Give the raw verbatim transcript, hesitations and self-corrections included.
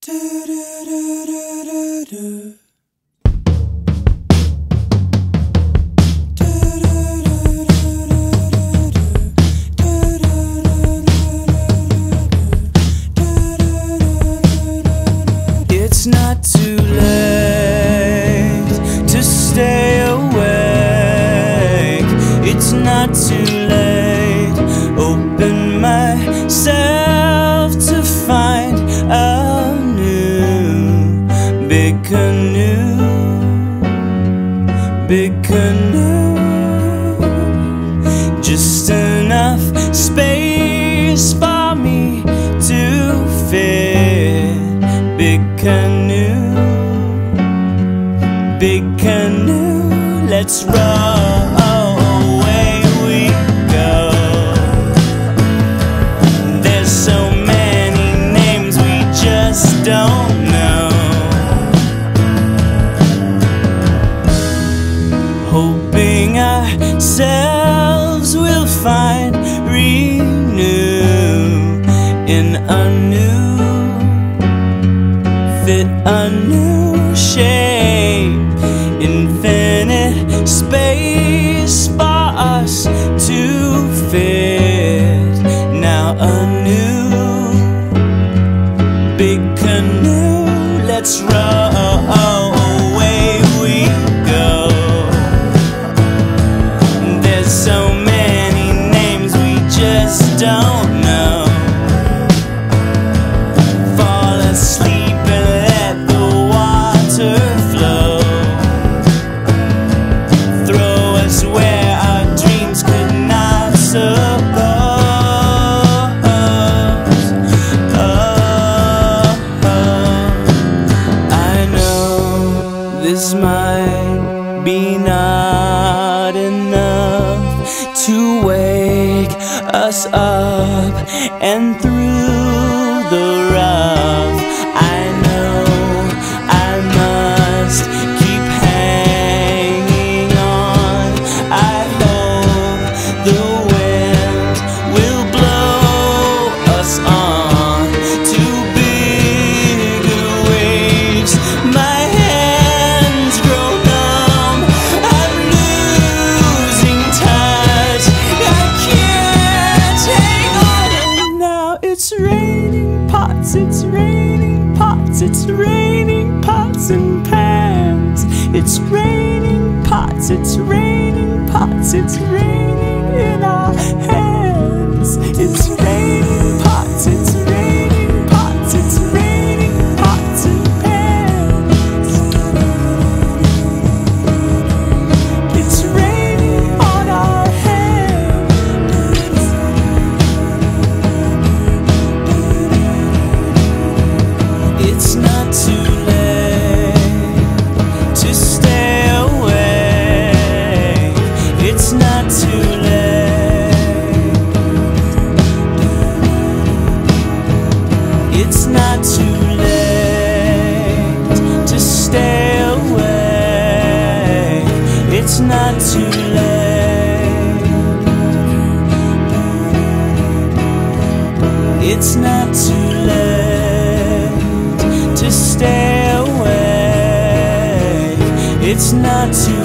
It's not too late to stay awake. It's not too late. Open myself to find a new big canoe, big canoe. Just enough space for me to fit. Big canoe, big canoe, let's row away we go. There's so many names we just don't know. Hoping ourselves will find renew in a new fit, a new shape, infinite space for us to fit. Now a new big canoe, let's row away we go. There's so many names we just don't know. Fall asleep, where our dreams could not suppose. Oh, oh. I know this might be not enough to wake us up and through the rough. I know I must keep hanging on. I hope the wind will blow us on to bigger waves. My hands grow numb, I'm losing touch. I can't hang on. And now it's raining pots, it's raining pots, it's raining pots and pans. It's raining pots, it's raining pots, it's raining in our hands. It's raining pots, it's raining pots, it's raining pots and pans. It's raining on our hands. It's not too late to stay awake. It's not too late. It's not too late to stay awake. It's not too late. It's not too late to stay awake. It's not too